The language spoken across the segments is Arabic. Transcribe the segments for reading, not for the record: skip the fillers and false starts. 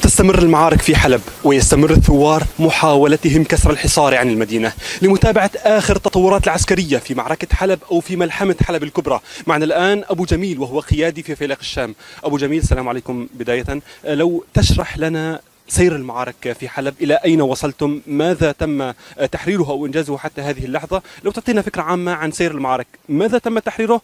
تستمر المعارك في حلب ويستمر الثوار محاولتهم كسر الحصار عن المدينة. لمتابعة آخر التطورات العسكرية في معركة حلب أو في ملحمة حلب الكبرى معنا الآن أبو جميل وهو قيادي في فيلق الشام. أبو جميل السلام عليكم. بداية لو تشرح لنا سير المعارك في حلب، إلى أين وصلتم؟ ماذا تم تحريره أو إنجازه حتى هذه اللحظة؟ لو تعطينا فكرة عامة عن سير المعارك، ماذا تم تحريره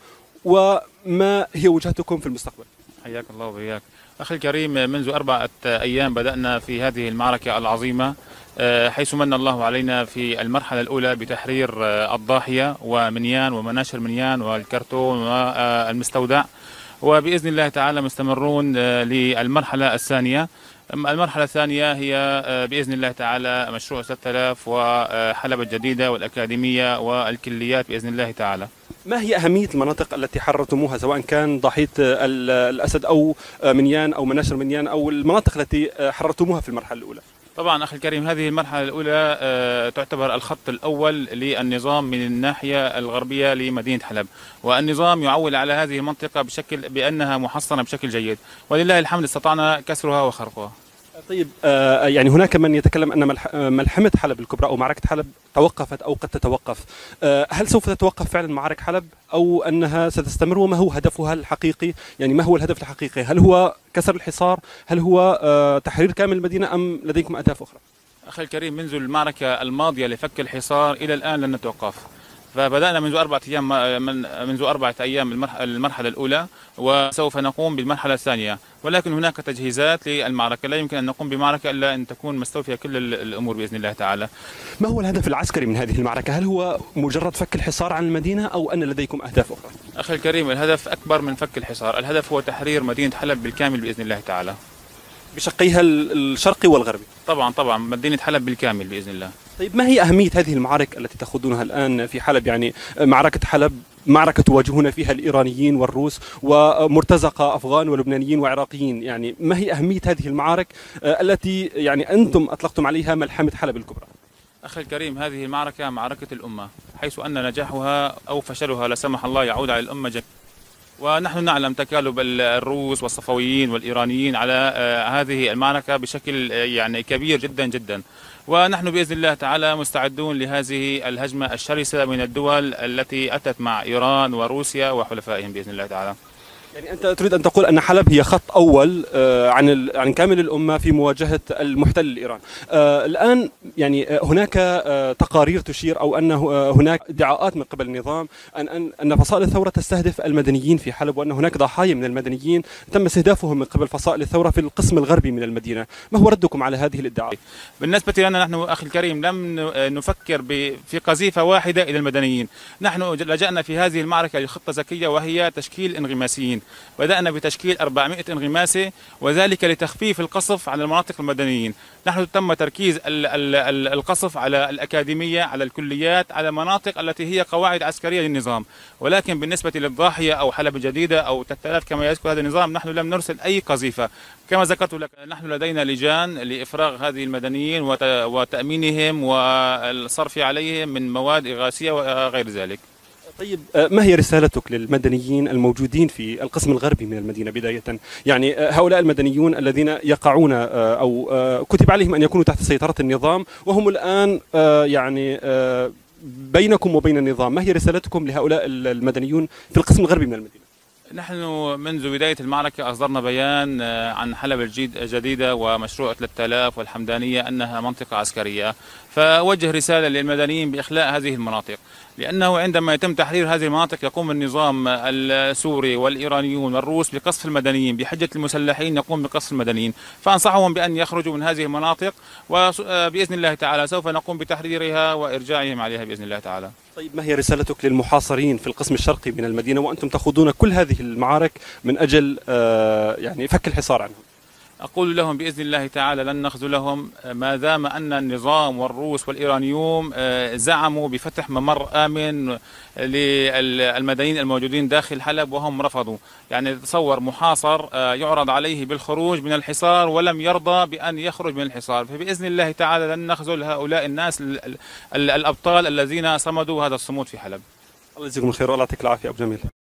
وما هي وجهتكم في المستقبل؟ حياك الله وبياك أخي الكريم. منذ 4 أيام بدأنا في هذه المعركة العظيمة، حيث من الله علينا في المرحلة الأولى بتحرير الضاحية ومنيان ومناشر منيان والكرتون والمستودع، وبإذن الله تعالى مستمرون للمرحلة الثانية. المرحلة الثانية هي بإذن الله تعالى مشروع 3000 وحلب الجديدة والأكاديمية والكليات بإذن الله تعالى. ما هي أهمية المناطق التي حررتموها، سواء كان ضاحية الأسد أو منيان أو مناشر منيان أو المناطق التي حررتموها في المرحلة الأولى؟ طبعا أخي الكريم، هذه المرحلة الأولى تعتبر الخط الأول للنظام من الناحية الغربية لمدينة حلب، والنظام يعول على هذه المنطقة بأنها محصنة بشكل جيد، ولله الحمد استطعنا كسرها وخرقها. طيب، يعني هناك من يتكلم أن ملحمة حلب الكبرى أو معركة حلب توقفت أو قد تتوقف. هل سوف تتوقف فعلا معارك حلب أو أنها ستستمر؟ وما هو هدفها الحقيقي؟ يعني ما هو الهدف الحقيقي؟ هل هو كسر الحصار؟ هل هو تحرير كامل المدينة أم لديكم أهداف أخرى؟ أخي الكريم، منذ المعركة الماضية لفك الحصار إلى الآن لن نتوقف. فبدأنا منذ 4 أيام منذ 4 أيام المرحلة الأولى، وسوف نقوم بالمرحلة الثانية، ولكن هناك تجهيزات للمعركة. لا يمكن أن نقوم بمعركة إلا أن تكون مستوفية كل الأمور بإذن الله تعالى. ما هو الهدف العسكري من هذه المعركة؟ هل هو مجرد فك الحصار عن المدينة أو أن لديكم أهداف أخرى؟ أخي الكريم، الهدف أكبر من فك الحصار، الهدف هو تحرير مدينة حلب بالكامل بإذن الله تعالى، بشقيها الشرقي والغربي. طبعا مدينة حلب بالكامل بإذن الله. طيب، ما هي أهمية هذه المعارك التي تخوضونها الآن في حلب؟ يعني معركة حلب معركة تواجهون فيها الإيرانيين والروس ومرتزقة أفغان ولبنانيين وعراقيين، يعني ما هي أهمية هذه المعارك التي يعني أنتم أطلقتم عليها ملحمة حلب الكبرى؟ أخي الكريم، هذه المعركة معركة الأمة، حيث أن نجاحها أو فشلها لا سمح الله يعود على الأمة جميعا. ونحن نعلم تكالب الروس والصفويين والإيرانيين على هذه المعركة بشكل يعني كبير جدا جدا، ونحن بإذن الله تعالى مستعدون لهذه الهجمة الشرسة من الدول التي أتت مع إيران وروسيا وحلفائهم بإذن الله تعالى. يعني أنت تريد أن تقول أن حلب هي خط أول عن كامل الأمة في مواجهة المحتل الإيراني. الآن يعني هناك تقارير تشير أو أن هناك ادعاءات من قبل النظام أن فصائل الثورة تستهدف المدنيين في حلب، وأن هناك ضحايا من المدنيين تم استهدافهم من قبل فصائل الثورة في القسم الغربي من المدينة. ما هو ردكم على هذه الادعاءات؟ بالنسبة لنا نحن أخي الكريم لم نفكر في قذيفة واحدة إلى المدنيين. نحن لجأنا في هذه المعركة لخطة ذكية، وهي تشكيل انغماسيين. بدأنا بتشكيل 400 انغماسي، وذلك لتخفيف القصف على المناطق المدنيين. نحن تم تركيز القصف على الأكاديمية، على الكليات، على المناطق التي هي قواعد عسكرية للنظام، ولكن بالنسبة للضاحية أو حلب الجديدة أو 3000 كما يذكر هذا النظام، نحن لم نرسل أي قذيفة. كما ذكرت لك، نحن لدينا لجان لإفراغ هذه المدنيين وتأمينهم والصرف عليهم من مواد إغاثية وغير ذلك. طيب، ما هي رسالتك للمدنيين الموجودين في القسم الغربي من المدينة بداية؟ يعني هؤلاء المدنيون الذين يقعون أو كتب عليهم أن يكونوا تحت سيطرة النظام وهم الآن يعني بينكم وبين النظام، ما هي رسالتكم لهؤلاء المدنيون في القسم الغربي من المدينة؟ نحن منذ بداية المعركة أصدرنا بيان عن حلب الجديدة ومشروع 3000 والحمدانية أنها منطقة عسكرية، فوجه رسالة للمدنيين بإخلاء هذه المناطق، لأنه عندما يتم تحرير هذه المناطق يقوم النظام السوري والإيرانيون والروس بقصف المدنيين، بحجة المسلحين يقوم بقصف المدنيين. فأنصحهم بأن يخرجوا من هذه المناطق، وبإذن الله تعالى سوف نقوم بتحريرها وإرجاعهم عليها بإذن الله تعالى. طيب، ما هي رسالتك للمحاصرين في القسم الشرقي من المدينة وأنتم تخوضون كل هذه المعارك من أجل يعني فك الحصار عنهم؟ أقول لهم بإذن الله تعالى لن نخذلهم ما دام أن النظام والروس والإيرانيون زعموا بفتح ممر آمن للمدنيين الموجودين داخل حلب وهم رفضوا. يعني تصور محاصر يعرض عليه بالخروج من الحصار ولم يرضى بأن يخرج من الحصار، فبإذن الله تعالى لن نخذل هؤلاء الناس الأبطال الذين صمدوا هذا الصمود في حلب. الله يجزيكم الخير والله يعطيك العافية أبو جميل.